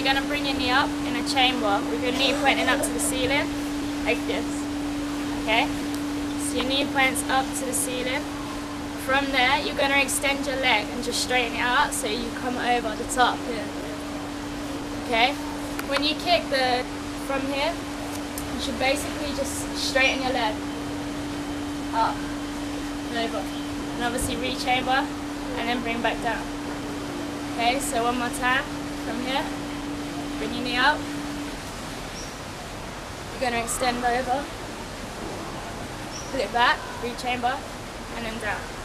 going to bring your knee up in a chamber with your knee pointing up to the ceiling, like this. Okay? So your knee points up to the ceiling. From there, you're going to extend your leg and just straighten it out so you come over the top here. Okay? When you kick from here, you should basically just straighten your leg up and over. And obviously re-chamber and then bring back down. Okay, so one more time from here. Bring your knee up. You're going to extend over. Pull it back, re-chamber, and then down.